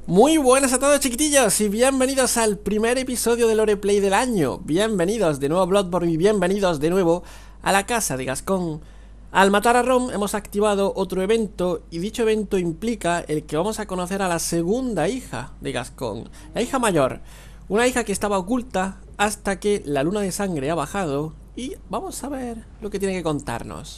Muy buenas a todos, chiquitillos, y bienvenidos al primer episodio de Loreplay del año. Bienvenidos de nuevo a Bloodborne y bienvenidos de nuevo a la casa de Gascón. Al matar a Rom hemos activado otro evento, y dicho evento implica el que vamos a conocer a la segunda hija de Gascón, la hija mayor. Una hija que estaba oculta hasta que la luna de sangre ha bajado, y vamos a ver lo que tiene que contarnos.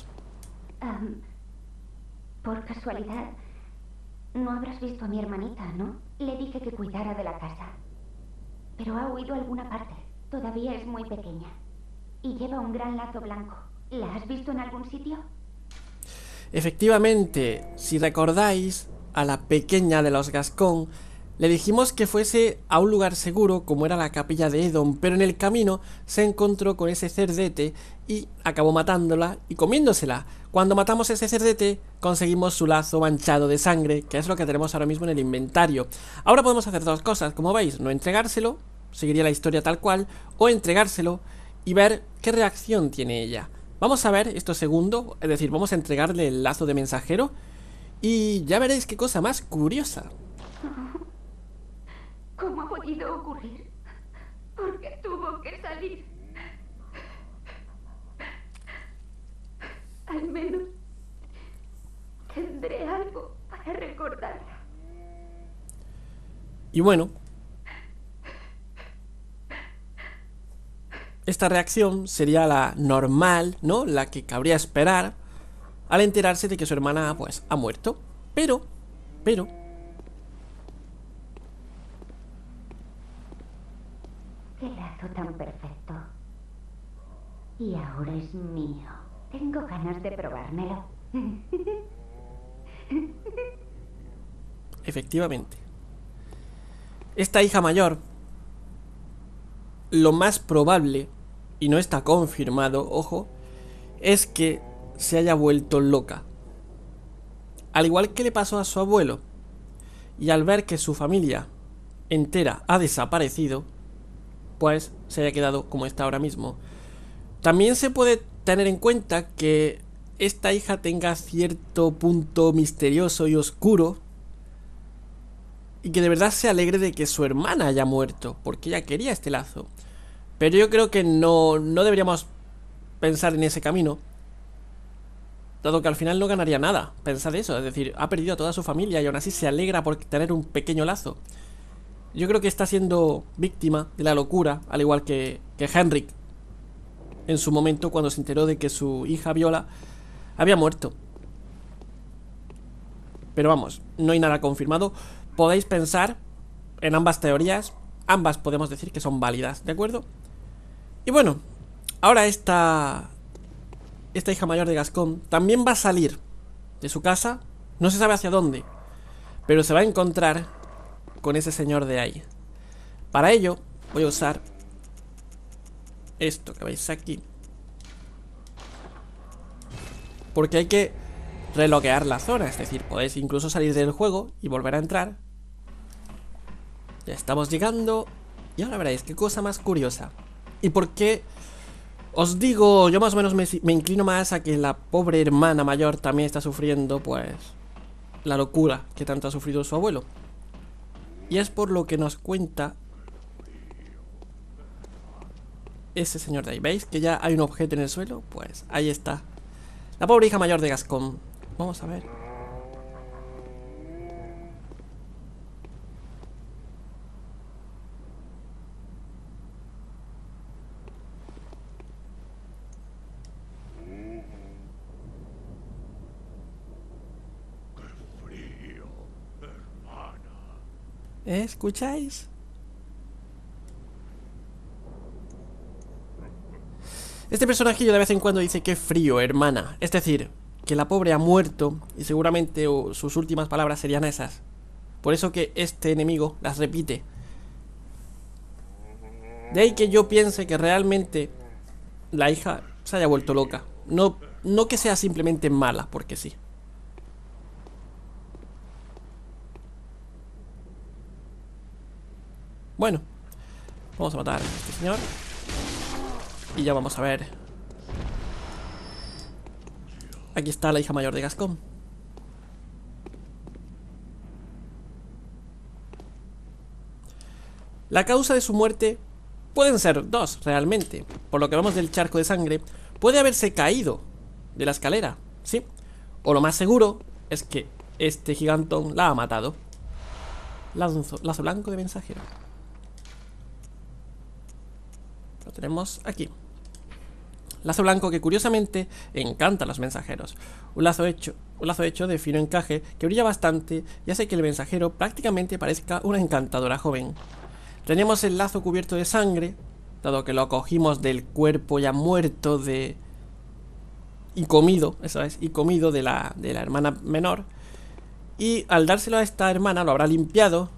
Por casualidad, no habrás visto a mi hermanita, ¿no? Le dije que cuidara de la casa. Pero ha huido a alguna parte. Todavía es muy pequeña. Y lleva un gran lazo blanco. ¿La has visto en algún sitio? Efectivamente, si recordáis, a la pequeña de los Gascón le dijimos que fuese a un lugar seguro como era la capilla de Edom, pero en el camino se encontró con ese cerdete y acabó matándola y comiéndosela. Cuando matamos a ese cerdete conseguimos su lazo manchado de sangre, que es lo que tenemos ahora mismo en el inventario. Ahora podemos hacer dos cosas, como veis, no entregárselo, seguiría la historia tal cual, o entregárselo y ver qué reacción tiene ella. Vamos a ver esto segundo, es decir, vamos a entregarle el lazo de mensajero y ya veréis qué cosa más curiosa. ¿Cómo ha podido ocurrir? ¿Por qué tuvo que salir? Al menos tendré algo para recordarla. Y bueno, esta reacción sería la normal, ¿no? La que cabría esperar al enterarse de que su hermana, pues, ha muerto. Pero... Qué lazo tan perfecto. Y ahora es mío. Tengo ganas de probármelo. efectivamente, esta hija mayor, lo más probable, y no está confirmado, ojo, es que se haya vuelto loca. Al igual que le pasó a su abuelo. Y al ver que su familia entera ha desaparecido, pues se haya quedado como está ahora mismo. También se puede tener en cuenta que esta hija tenga cierto punto misterioso y oscuro y que de verdad se alegre de que su hermana haya muerto, porque ella quería este lazo. Pero yo creo que no deberíamos pensar en ese camino, dado que al final no ganaría nada. Pensad eso, es decir, ha perdido a toda su familia y aún así se alegra por tener un pequeño lazo. Yo creo que está siendo víctima de la locura, al igual que Henrik en su momento cuando se enteró de que su hija Viola había muerto. Pero vamos, no hay nada confirmado. Podéis pensar en ambas teorías, ambas podemos decir que son válidas, ¿de acuerdo? Y bueno, ahora esta hija mayor de Gascón también va a salir de su casa, no se sabe hacia dónde, pero se va a encontrar con ese señor de ahí. Para ello voy a usar esto que veis aquí, porque hay que reloquear la zona, es decir, podéis incluso salir del juego y volver a entrar. Ya estamos llegando y ahora veréis qué cosa más curiosa. Y por qué os digo, yo más o menos me inclino más a que la pobre hermana mayor también está sufriendo, pues, la locura que tanto ha sufrido su abuelo. Y es por lo que nos cuenta ese señor de ahí. ¿Veis que ya hay un objeto en el suelo? Pues ahí está. La pobre hija mayor de Gascón. Vamos a ver. ¿Escucháis? Este personajillo de vez en cuando dice que frío, hermana. Es decir, que la pobre ha muerto y seguramente sus últimas palabras serían esas. Por eso que este enemigo las repite. De ahí que yo piense que realmente la hija se haya vuelto loca. No que sea simplemente mala, porque sí. Bueno, vamos a matar a este señor. Y ya vamos a ver. Aquí está la hija mayor de Gascón. La causa de su muerte pueden ser dos, realmente. Por lo que vemos del charco de sangre, puede haberse caído de la escalera, ¿sí? O lo más seguro es que este gigantón la ha matado. Lazo blanco de mensajero. Lo tenemos aquí. Lazo blanco que curiosamente encanta a los mensajeros. Un lazo hecho de fino encaje que brilla bastante y hace que el mensajero prácticamente parezca una encantadora joven. Tenemos el lazo cubierto de sangre, dado que lo cogimos del cuerpo ya muerto y comido de la hermana menor. Y al dárselo a esta hermana lo habrá limpiado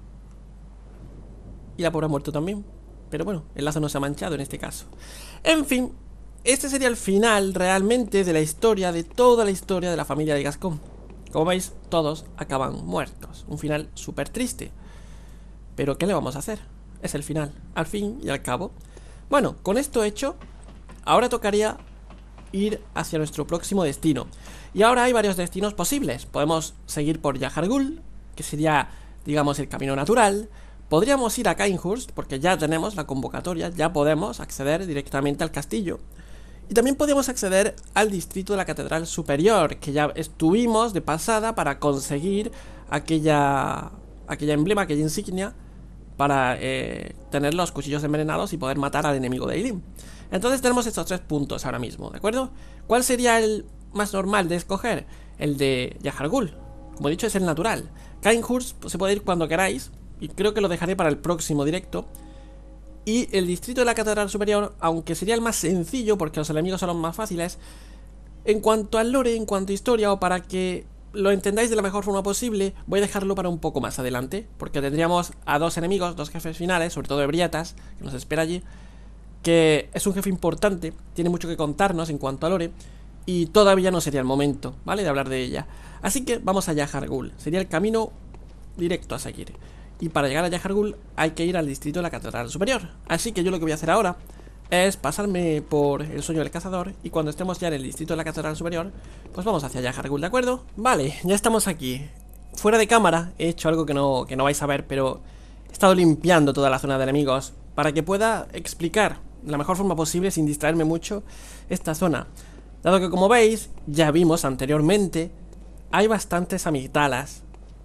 y la pobre ha muerto también. Pero bueno, el lazo no se ha manchado en este caso. En fin, este sería el final realmente de la historia, de toda la historia de la familia de Gascón. Como veis, todos acaban muertos. Un final súper triste. Pero ¿qué le vamos a hacer? Es el final, al fin y al cabo. Bueno, con esto hecho, ahora tocaría ir hacia nuestro próximo destino. Y ahora hay varios destinos posibles. Podemos seguir por Yahar'gul, que sería, digamos, el camino natural. Podríamos ir a Cainhurst, porque ya tenemos la convocatoria, ya podemos acceder directamente al castillo. Y también podemos acceder al distrito de la Catedral Superior, que ya estuvimos de pasada para conseguir aquella emblema, aquella insignia, para tener los cuchillos envenenados y poder matar al enemigo de Eileen. Entonces tenemos estos tres puntos ahora mismo, ¿de acuerdo? ¿Cuál sería el más normal de escoger? El de Yahar'gul. Como he dicho, es el natural. Cainhurst pues, se puede ir cuando queráis, y creo que lo dejaré para el próximo directo. Y el distrito de la Catedral Superior, aunque sería el más sencillo porque los enemigos son los más fáciles, en cuanto al lore, en cuanto a historia, o para que lo entendáis de la mejor forma posible, voy a dejarlo para un poco más adelante, porque tendríamos a dos enemigos, dos jefes finales, sobre todo Ebrietas, que nos espera allí, que es un jefe importante, tiene mucho que contarnos en cuanto a lore, y todavía no sería el momento, ¿vale?, de hablar de ella. Así que vamos a Yahar'gul, sería el camino directo a seguir. Y para llegar a Yahar'gul hay que ir al distrito de la Catedral Superior. Así que yo lo que voy a hacer ahora es pasarme por el sueño del cazador. Y cuando estemos ya en el distrito de la Catedral Superior, pues vamos hacia Yahar'gul, ¿de acuerdo? Vale, ya estamos aquí. Fuera de cámara he hecho algo que no vais a ver, pero he estado limpiando toda la zona de enemigos para que pueda explicar de la mejor forma posible, sin distraerme mucho, esta zona. Dado que, como veis, ya vimos anteriormente, hay bastantes amigdalas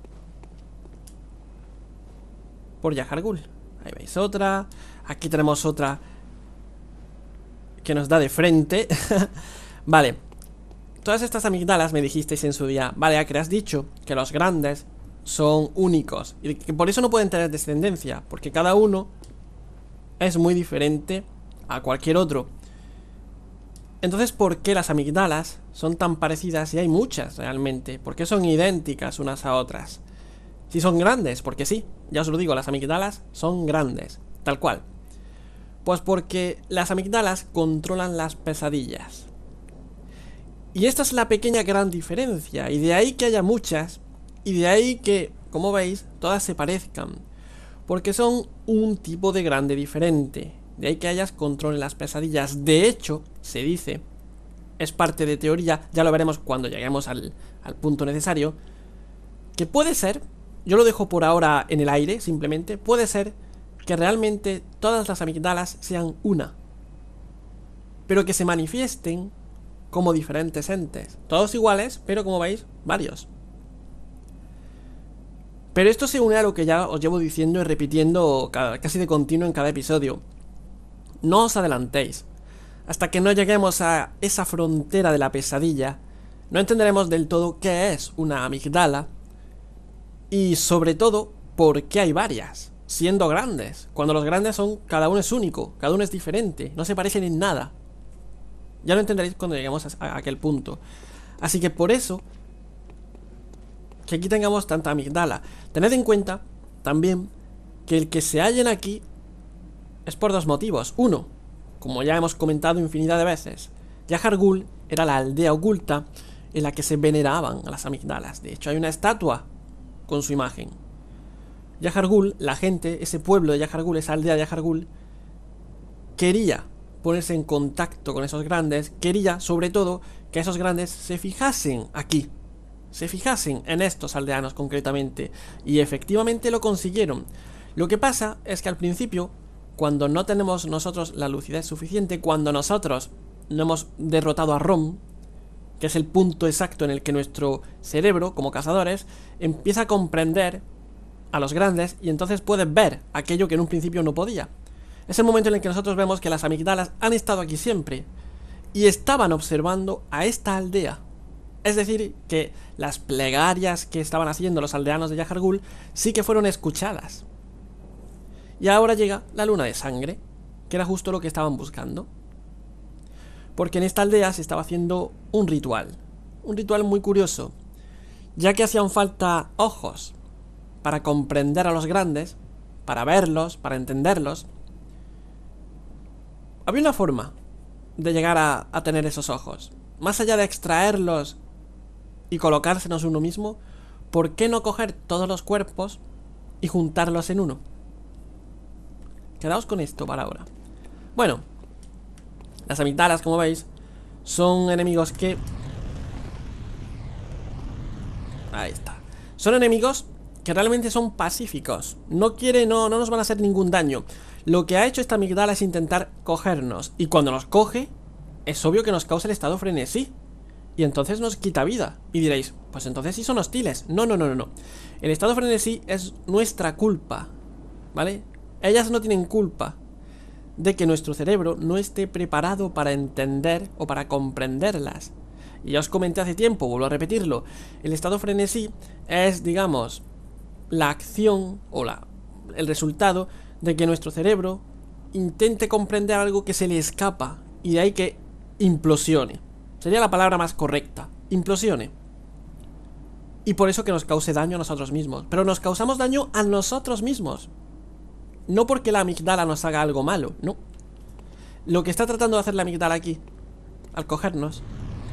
por Yahar'gul. Ahí veis otra. Aquí tenemos otra que nos da de frente. Vale. Todas estas amigdalas me dijisteis en su día: vale, Acre, has dicho que los grandes son únicos y que por eso no pueden tener descendencia, porque cada uno es muy diferente a cualquier otro. Entonces, ¿por qué las amigdalas son tan parecidas? Y hay muchas realmente. ¿Por qué son idénticas unas a otras? Si son grandes, porque sí, ya os lo digo, las amigdalas son grandes, tal cual. Pues porque las amigdalas controlan las pesadillas. Y esta es la pequeña gran diferencia, y de ahí que haya muchas, y de ahí que, como veis, todas se parezcan, porque son un tipo de grande diferente. De ahí que ellas controlen las pesadillas. De hecho, se dice, es parte de teoría, ya lo veremos cuando lleguemos al punto necesario, que puede ser, yo lo dejo por ahora en el aire, simplemente, puede ser que realmente todas las amigdalas sean una, pero que se manifiesten como diferentes entes, todos iguales, pero como veis, varios. Pero esto se une a lo que ya os llevo diciendo y repitiendo casi de continuo en cada episodio. No os adelantéis. Hasta que no lleguemos a esa frontera de la pesadilla, no entenderemos del todo qué es una amigdala. Y sobre todo, ¿por qué hay varias? Siendo grandes, cuando los grandes son, cada uno es único, cada uno es diferente, no se parecen en nada. Ya lo entenderéis cuando lleguemos a aquel punto. Así que por eso, que aquí tengamos tanta amigdala. Tened en cuenta, también, que el que se hallen aquí es por dos motivos. Uno, como ya hemos comentado infinidad de veces, Yahar'gul era la aldea oculta en la que se veneraban a las amigdalas. De hecho, hay una estatua con su imagen. Yahar'gul, la gente, ese pueblo de Yahar'gul, esa aldea de Yahar'gul, quería ponerse en contacto con esos grandes, quería sobre todo que esos grandes se fijasen aquí, se fijasen en estos aldeanos concretamente, y efectivamente lo consiguieron. Lo que pasa es que al principio, cuando no tenemos nosotros la lucidez suficiente, cuando nosotros no hemos derrotado a Rom, que es el punto exacto en el que nuestro cerebro, como cazadores, empieza a comprender a los grandes y entonces puede ver aquello que en un principio no podía. Es el momento en el que nosotros vemos que las amigdalas han estado aquí siempre y estaban observando a esta aldea. Es decir, que las plegarias que estaban haciendo los aldeanos de Yahar'gul sí que fueron escuchadas. Y ahora llega la luna de sangre, que era justo lo que estaban buscando. Porque en esta aldea se estaba haciendo un ritual muy curioso, ya que hacían falta ojos para comprender a los grandes, para verlos, para entenderlos. Había una forma de llegar a tener esos ojos. Más allá de extraerlos y colocárselos uno mismo, ¿por qué no coger todos los cuerpos y juntarlos en uno? Quedaos con esto para ahora. Bueno, las amigdalas, como veis, son enemigos que... Ahí está. Son enemigos que realmente son pacíficos. No nos van a hacer ningún daño. Lo que ha hecho esta amigdala es intentar cogernos. Y cuando nos coge, es obvio que nos causa el estado frenesí. Y entonces nos quita vida. Y diréis, pues entonces sí son hostiles. No. El estado frenesí es nuestra culpa, ¿vale? Ellas no tienen culpa de que nuestro cerebro no esté preparado para entender o para comprenderlas. Y ya os comenté hace tiempo, vuelvo a repetirlo. El estado frenesí es, digamos, la acción o el resultado de que nuestro cerebro intente comprender algo que se le escapa y de ahí que implosione. Sería la palabra más correcta, implosione. Y por eso que nos cause daño a nosotros mismos. Pero nos causamos daño a nosotros mismos. No porque la amigdala nos haga algo malo, no. Lo que está tratando de hacer la amigdala aquí, al cogernos,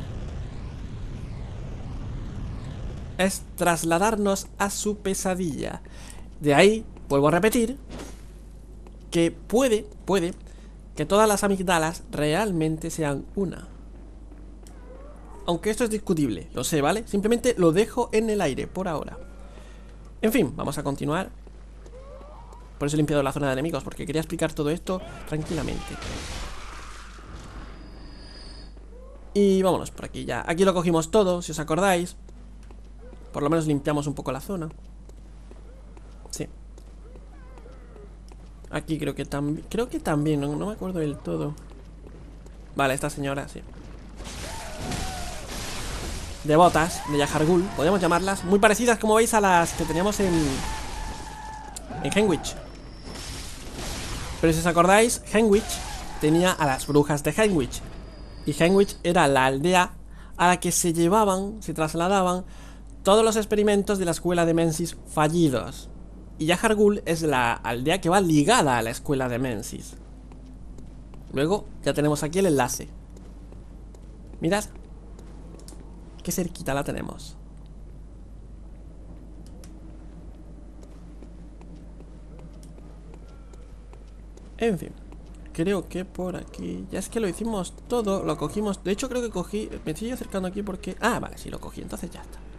es trasladarnos a su pesadilla. De ahí, vuelvo a repetir, que puede que todas las amigdalas realmente sean una. Aunque esto es discutible, lo sé, ¿vale? Simplemente lo dejo en el aire por ahora. En fin, vamos a continuar. Por eso he limpiado la zona de enemigos, porque quería explicar todo esto tranquilamente. Y vámonos por aquí ya. Aquí lo cogimos todo, si os acordáis. Por lo menos limpiamos un poco la zona. Sí. Aquí creo que también, no me acuerdo del todo. Vale, esta señora, sí. Devotas de Yahar'gul, podríamos llamarlas. Muy parecidas, como veis, a las que teníamos en Henwich. Pero si os acordáis, Henwich tenía a las brujas de Henwich. Y Henwich era la aldea a la que se trasladaban todos los experimentos de la escuela de Mensis fallidos. Y Yahar'gul es la aldea que va ligada a la escuela de Mensis. Luego ya tenemos aquí el enlace. Mirad qué cerquita la tenemos. En fin, creo que por aquí... Ya es que lo hicimos todo, lo cogimos... De hecho creo que cogí... Me estoy acercando aquí porque... Ah, vale, sí lo cogí, entonces ya está.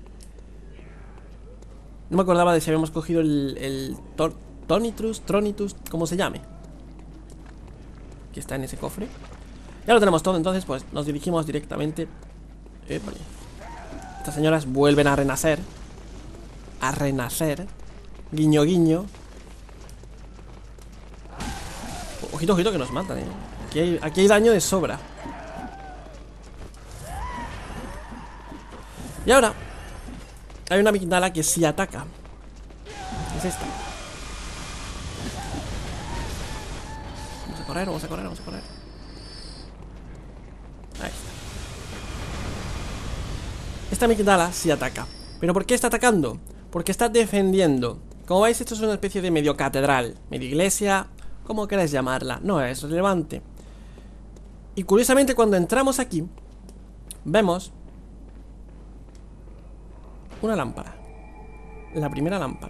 No me acordaba de si habíamos cogido el Tronitus, como se llame, que está en ese cofre. Ya lo tenemos todo, entonces pues nos dirigimos directamente. Estas señoras vuelven a renacer. Guiño, guiño. Ojito, ojito que nos matan, Aquí hay daño de sobra. Y ahora hay una amigdala que sí ataca. Es esta. Vamos a correr. Ahí está. Esta amigdala sí ataca. ¿Pero por qué está atacando? Porque está defendiendo. Como veis, esto es una especie de medio catedral, medio iglesia, como queráis llamarla. No es relevante. Y curiosamente, cuando entramos aquí, vemos una lámpara. La primera lámpara.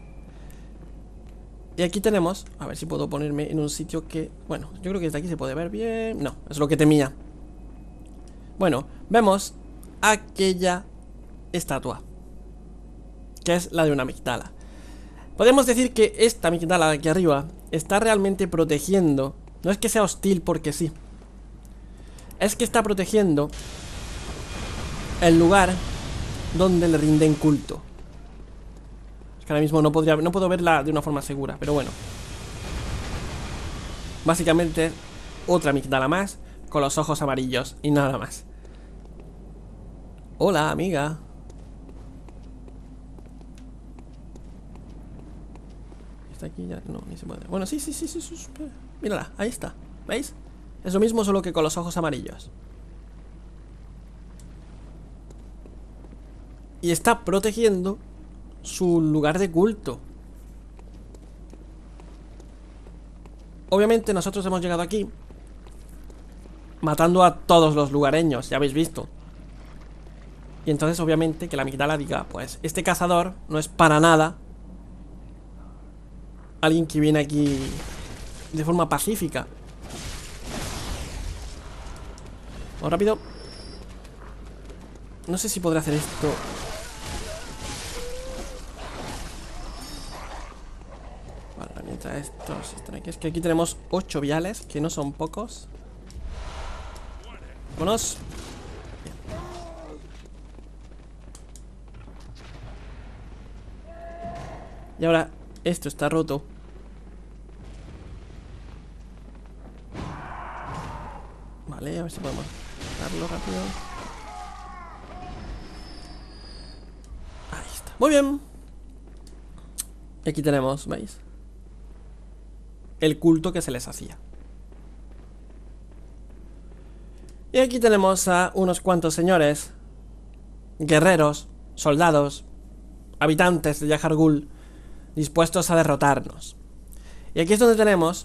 Y aquí tenemos... A ver si puedo ponerme en un sitio que... Bueno, yo creo que desde aquí se puede ver bien. No, es lo que temía. Bueno, vemos aquella estatua, que es la de una amigdala. Podemos decir que esta amigdala de aquí arriba está realmente protegiendo. No es que sea hostil porque sí. Es que está protegiendo el lugar donde le rinden culto. Es que ahora mismo no puedo verla de una forma segura, pero bueno. Básicamente, otra amigdala más con los ojos amarillos y nada más. Hola, amiga. ¿Está aquí ya? No, ni se puede. Bueno, sí. Mírala, ahí está. ¿Veis? Es lo mismo, solo que con los ojos amarillos. Y está protegiendo su lugar de culto. Obviamente nosotros hemos llegado aquí matando a todos los lugareños, ya habéis visto. Y entonces obviamente que la amigdala diga, pues este cazador no es para nada alguien que viene aquí de forma pacífica. Vamos rápido. No sé si podré hacer esto. Vale, mientras estos están aquí. Es que aquí tenemos 8 viales, que no son pocos. Vámonos. Bien. Y ahora esto está roto. Vale, a ver si podemos darlo rápido. Ahí está. Muy bien. Y aquí tenemos, ¿veis? El culto que se les hacía. Y aquí tenemos a unos cuantos señores, guerreros, soldados, habitantes de Yajar Ghul, dispuestos a derrotarnos. Y aquí es donde tenemos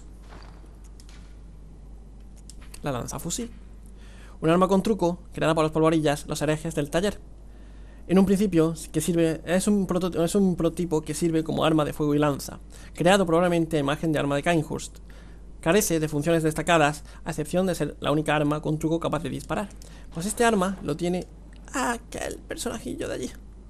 la lanzafusil, un arma con truco creada por los polvorillas, los herejes del taller. En un principio, que sirve, es un prototipo que sirve como arma de fuego y lanza, creado probablemente a imagen de arma de Kainhurst. Carece de funciones destacadas, a excepción de ser la única arma con truco capaz de disparar. Pues este arma lo tiene aquel personajillo de allí.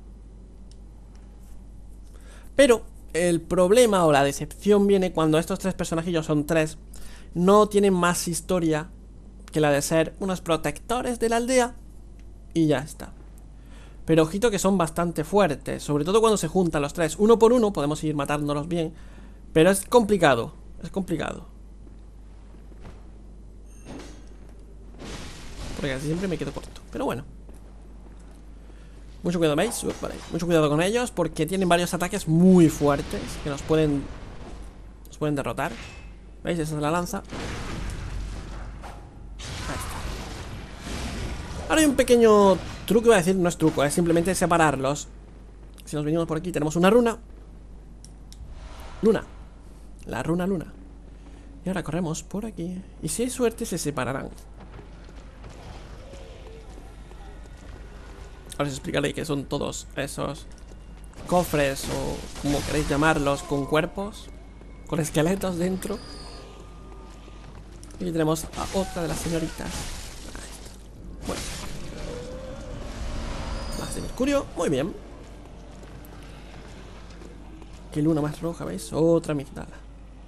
Pero el problema o la decepción viene cuando estos 3 personajillos, son 3, no tienen más historia que la de ser unos protectores de la aldea y ya está. Pero ojito que son bastante fuertes, sobre todo cuando se juntan los 3. Uno por uno podemos ir matándolos bien, pero es complicado, porque casi siempre me quedo corto, pero bueno. Mucho cuidado, ¿veis? Vale. Mucho cuidado con ellos porque tienen varios ataques muy fuertes que nos pueden derrotar. ¿Veis? Esa es la lanza. Ahí está. Ahora hay un pequeño truco, iba a decir, no es truco, es simplemente separarlos. Si nos venimos por aquí tenemos una runa. La runa luna. Y ahora corremos por aquí. Y si hay suerte se separarán. Ahora os explicaré qué son todos esos cofres o como queréis llamarlos, con cuerpos, con esqueletos dentro. Y aquí tenemos a otra de las señoritas. Ahí está. Bueno. Más de mercurio, muy bien. Qué luna más roja, ¿veis? Otra amigdala.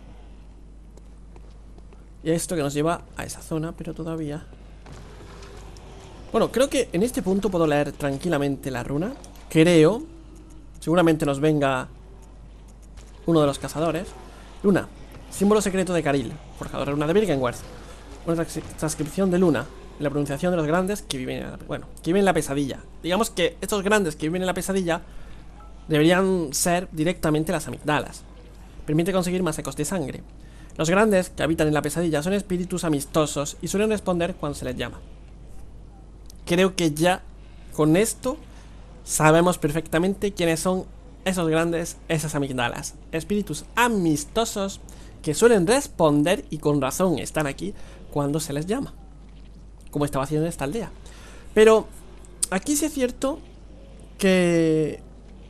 Y esto que nos lleva a esa zona, pero todavía... Bueno, creo que en este punto puedo leer tranquilamente la runa. Creo. Seguramente nos venga uno de los cazadores. Luna, símbolo secreto de Karil, forjador de runa de Byrgenwerth. Una transcripción de luna, la pronunciación de los grandes que viven en la pesadilla. Digamos que estos grandes que viven en la pesadilla deberían ser directamente las amigdalas. Permite conseguir más ecos de sangre. Los grandes que habitan en la pesadilla son espíritus amistosos y suelen responder cuando se les llama. Creo que ya con esto sabemos perfectamente quiénes son esos grandes, esas amigdalas. Espíritus amistosos que suelen responder y con razón están aquí cuando se les llama, como estaba haciendo en esta aldea. Pero aquí sí es cierto que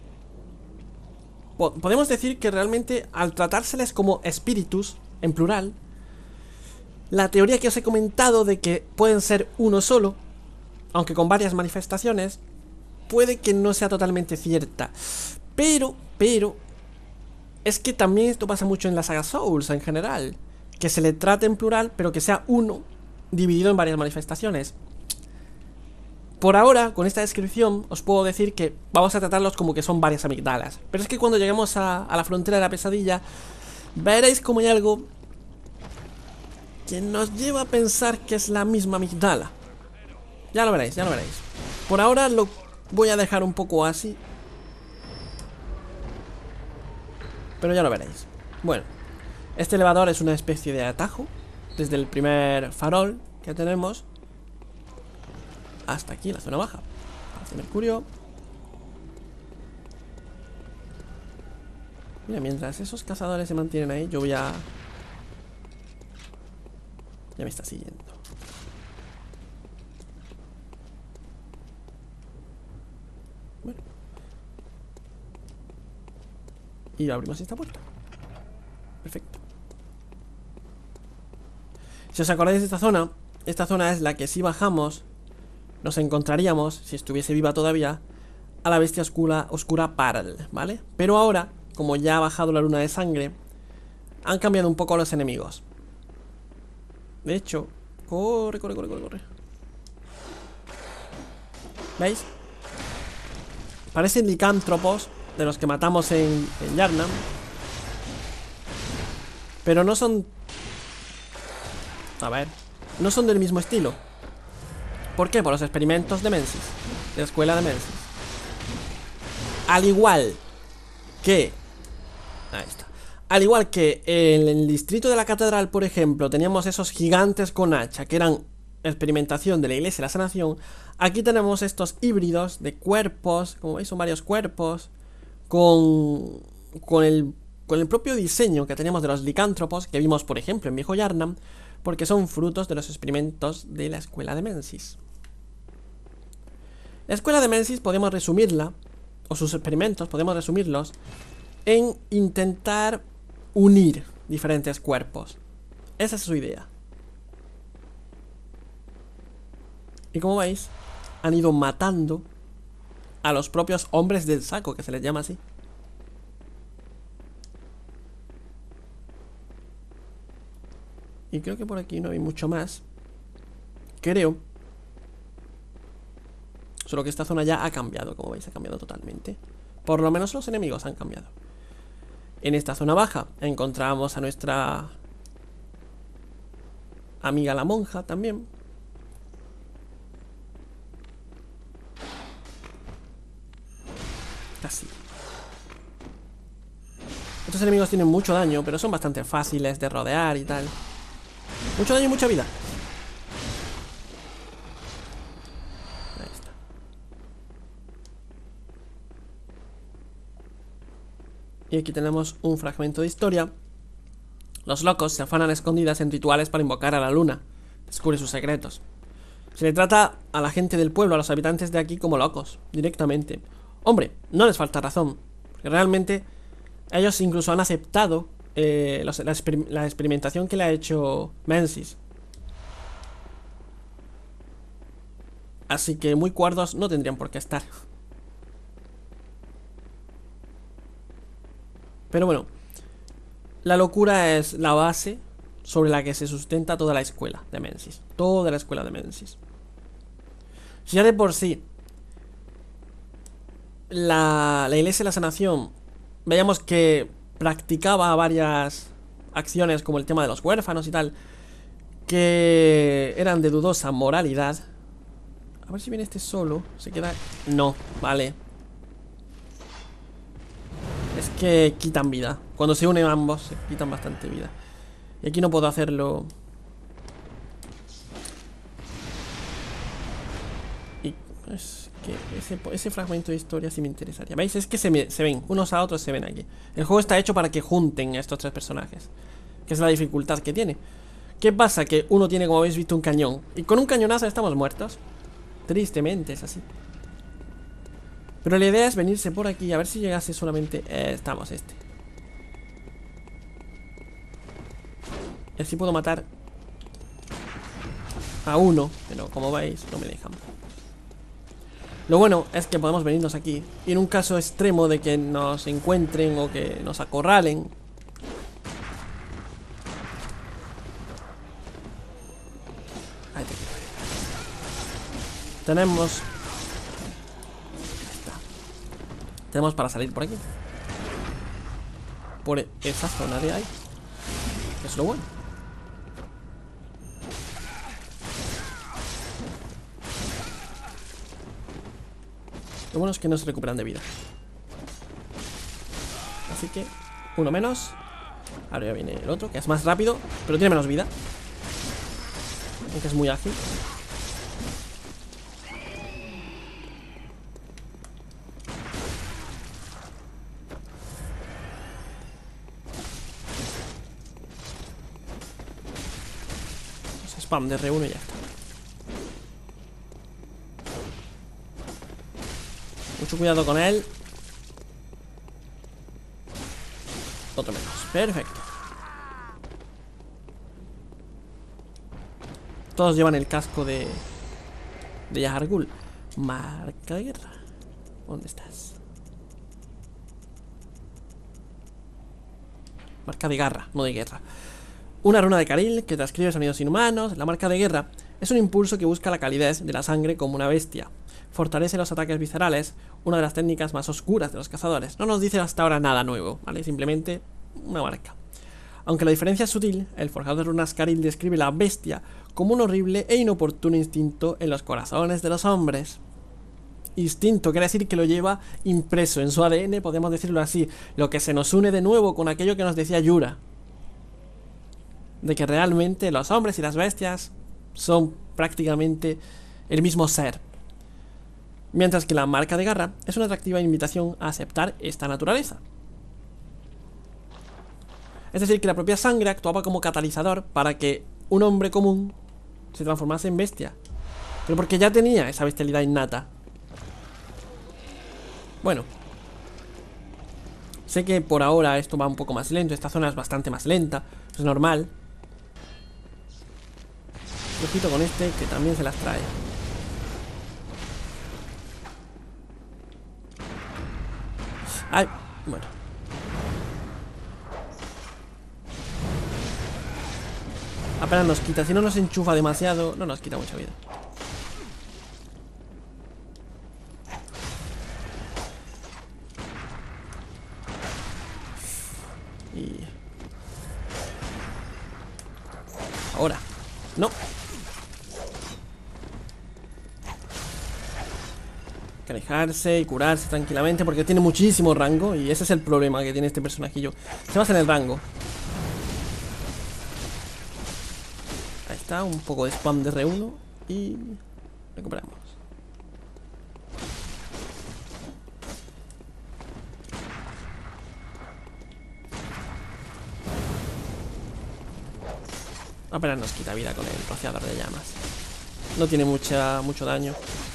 podemos decir que realmente al tratárseles como espíritus, en plural, la teoría que os he comentado de que pueden ser uno solo, aunque con varias manifestaciones, puede que no sea totalmente cierta. Pero es que también esto pasa mucho en la saga Souls en general. Que se le trate en plural, pero que sea uno dividido en varias manifestaciones. Por ahora, con esta descripción, os puedo decir que vamos a tratarlos como que son varias amigdalas. Pero es que cuando lleguemos a la frontera de la pesadilla, veréis como hay algo que nos lleva a pensar que es la misma amigdala. Ya lo veréis, ya lo veréis. Por ahora lo voy a dejar un poco así, pero ya lo veréis. Bueno, este elevador es una especie de atajo desde el primer farol que tenemos hasta aquí, la zona baja. Hace Mercurio. Mira, mientras esos cazadores se mantienen ahí, yo voy a... Ya me está siguiendo. Bueno. Y abrimos esta puerta. Perfecto. Si os acordáis de esta zona es la que si bajamos nos encontraríamos, si estuviese viva todavía, a la bestia oscura Parl, ¿vale? Pero ahora, como ya ha bajado la luna de sangre, han cambiado un poco los enemigos. De hecho, corre. ¿Veis? Parecen licántropos de los que matamos en Yharnam, pero no son... A ver, no son del mismo estilo. ¿Por qué? Por los experimentos de Mensis, de la escuela de Mensis. Al igual que... Ahí está. Al igual que en el distrito de la catedral, por ejemplo, teníamos esos gigantes con hacha que eran experimentación de la iglesia y la sanación. Aquí tenemos estos híbridos de cuerpos, como veis son varios cuerpos, con el propio diseño que teníamos de los licántropos que vimos, por ejemplo, en Viejo Yharnam, porque son frutos de los experimentos de la escuela de Mensis. La escuela de Mensis podemos resumirla, o sus experimentos podemos resumirlos, en intentar unir diferentes cuerpos. Esa es su idea. Y como veis, han ido matando a los propios hombres del saco, que se les llama así. Y creo que por aquí no hay mucho más. Creo. Solo que esta zona ya ha cambiado, como veis, ha cambiado totalmente. Por lo menos los enemigos han cambiado. En esta zona baja encontramos a nuestra amiga la monja también. Casi. Estos enemigos tienen mucho daño, pero son bastante fáciles de rodear y tal. Mucho daño y mucha vida. Ahí está. Y aquí tenemos un fragmento de historia. Los locos se afanan a escondidas en rituales para invocar a la luna. Descubre sus secretos. Se le trata a la gente del pueblo, a los habitantes de aquí, como locos, directamente. Hombre, no les falta razón, porque realmente ellos incluso han aceptado la experimentación que le ha hecho Mensis. Así que muy cuerdos no tendrían por qué estar. Pero bueno, la locura es la base sobre la que se sustenta toda la escuela de Mensis. Toda la escuela de Mensis. Si ya de por sí la iglesia de la sanación, veíamos que practicaba varias acciones como el tema de los huérfanos y tal, que eran de dudosa moralidad. A ver si viene este solo. Se queda... No, vale. Es que quitan vida. Cuando se unen ambos se quitan bastante vida. Y aquí no puedo hacerlo. Y es que ese fragmento de historia sí me interesaría. ¿Veis? Es que se ven, unos a otros se ven aquí. El juego está hecho para que junten a estos tres personajes, que es la dificultad que tiene. ¿Qué pasa? Que uno tiene, como habéis visto, un cañón, y con un cañonazo estamos muertos. Tristemente es así. Pero la idea es venirse por aquí, a ver si llegase solamente... estamos este. Y así puedo matar a uno, pero como veis no me dejan. Lo bueno es que podemos venirnos aquí. Y en un caso extremo de que nos encuentren o que nos acorralen, ahí tenemos. Tenemos para salir por aquí. Por esa zona de ahí. Es lo bueno. Lo bueno es que no se recuperan de vida. Así que uno menos. Ahora ya viene el otro, que es más rápido, pero tiene menos vida. Aunque es muy ágil. Spam de R1 y ya está. Mucho cuidado con él. Otro menos. Perfecto. Todos llevan el casco de Yahar'gul. Marca de guerra. ¿Dónde estás? Marca de garra, no de guerra. Una runa de Caril que transcribe sonidos inhumanos. La marca de guerra es un impulso que busca la calidez de la sangre como una bestia. Fortalece los ataques viscerales, una de las técnicas más oscuras de los cazadores. No nos dice hasta ahora nada nuevo, ¿vale? Simplemente una marca. Aunque la diferencia es sutil, el forjador de runas Caril describe la bestia como un horrible e inoportuno instinto en los corazones de los hombres. Instinto quiere decir que lo lleva impreso en su ADN, podemos decirlo así. Lo que se nos une de nuevo con aquello que nos decía Yura. De que realmente los hombres y las bestias son prácticamente el mismo ser. Mientras que la marca de garra es una atractiva invitación a aceptar esta naturaleza. Es decir, que la propia sangre actuaba como catalizador para que un hombre común se transformase en bestia. Pero porque ya tenía esa bestialidad innata. Bueno, sé que por ahora esto va un poco más lento. Esta zona es bastante más lenta, es normal. Ojito con este que también se las trae. Ay, bueno. Apenas nos quita. Si no nos enchufa demasiado, no nos quita mucha vida. Y... ahora. No. Que alejarse y curarse tranquilamente porque tiene muchísimo rango. Y ese es el problema que tiene este personajillo. Se basa en el rango. Ahí está, un poco de spam de R1 y recuperamos. Apenas nos quita vida con el rociador de llamas. No tiene mucho daño.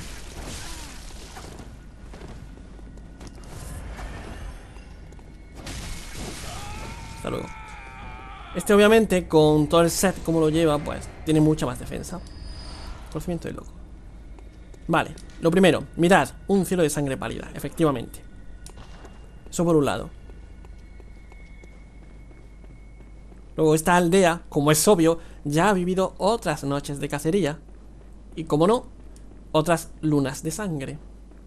Hasta luego. Este obviamente con todo el set como lo lleva, pues tiene mucha más defensa. Conocimiento de loco. Vale, lo primero, mirad, un cielo de sangre pálida, efectivamente. Eso por un lado. Luego esta aldea, como es obvio, ya ha vivido otras noches de cacería. Y como no, otras lunas de sangre.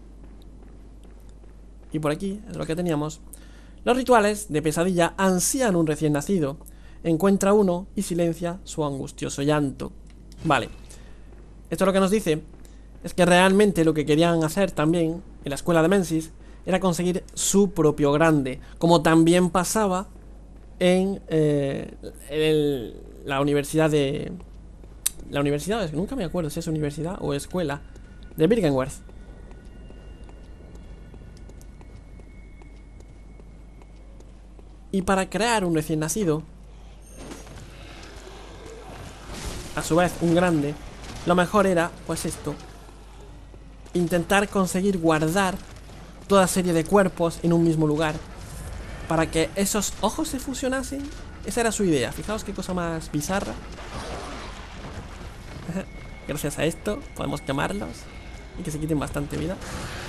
Y por aquí es lo que teníamos. Los rituales de pesadilla ansían un recién nacido. Encuentra uno y silencia su angustioso llanto. Vale. Esto lo que nos dice es que realmente lo que querían hacer también en la escuela de Mensis era conseguir su propio grande, como también pasaba en la universidad de... La universidad, nunca me acuerdo si es universidad o escuela de Byrgenwerth. Y para crear un recién nacido, a su vez un grande, lo mejor era, pues esto, intentar conseguir guardar toda serie de cuerpos en un mismo lugar para que esos ojos se fusionasen. Esa era su idea. Fijaos qué cosa más bizarra. Gracias a esto podemos quemarlos. y que se quiten bastante vida.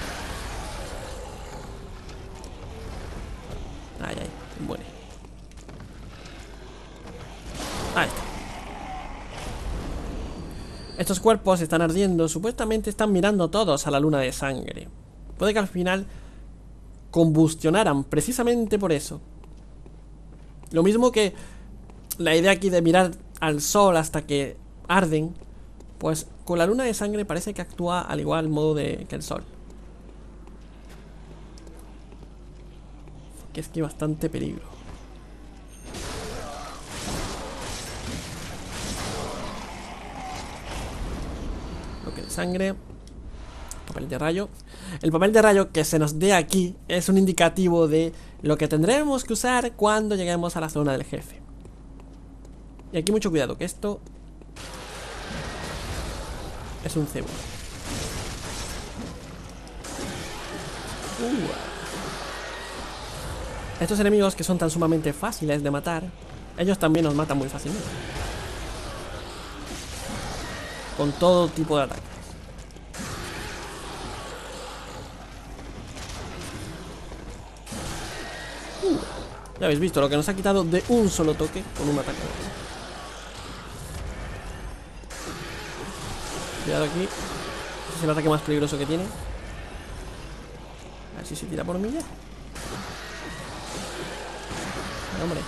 Ay, ay, muere. Ahí está. Estos cuerpos están ardiendo, supuestamente están mirando todos a la luna de sangre. Puede que al final combustionaran precisamente por eso. Lo mismo que la idea aquí de mirar al sol hasta que arden, pues con la luna de sangre parece que actúa al igual modo que el sol. Que es que hay bastante peligro. Bloque de sangre. Papel de rayo. El papel de rayo que se nos dé aquí es un indicativo de lo que tendremos que usar cuando lleguemos a la zona del jefe. Y aquí mucho cuidado, que esto es un cebo. Estos enemigos que son tan sumamente fáciles de matar, ellos también nos matan muy fácilmente. Con todo tipo de ataques. Ya habéis visto lo que nos ha quitado de un solo toque con un ataque. Cuidado aquí. Este es el ataque más peligroso que tiene. A ver si se tira por mí ya. Hombre.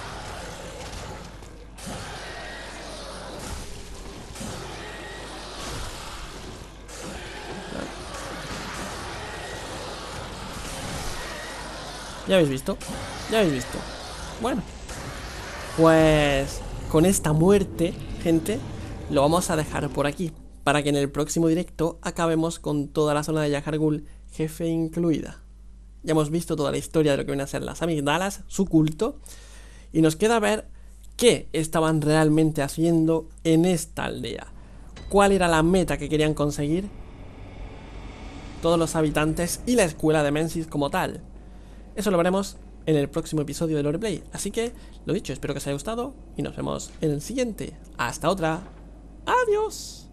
Ya habéis visto. Ya habéis visto. Bueno, pues con esta muerte, gente, lo vamos a dejar por aquí, para que en el próximo directo acabemos con toda la zona de Yahar'gul, jefe incluida. Ya hemos visto toda la historia de lo que vienen a ser las amigdalas, su culto, y nos queda ver qué estaban realmente haciendo en esta aldea. ¿Cuál era la meta que querían conseguir todos los habitantes y la escuela de Mensis como tal? Eso lo veremos en el próximo episodio de Loreplay. Así que, lo dicho, espero que os haya gustado y nos vemos en el siguiente. ¡Hasta otra! ¡Adiós!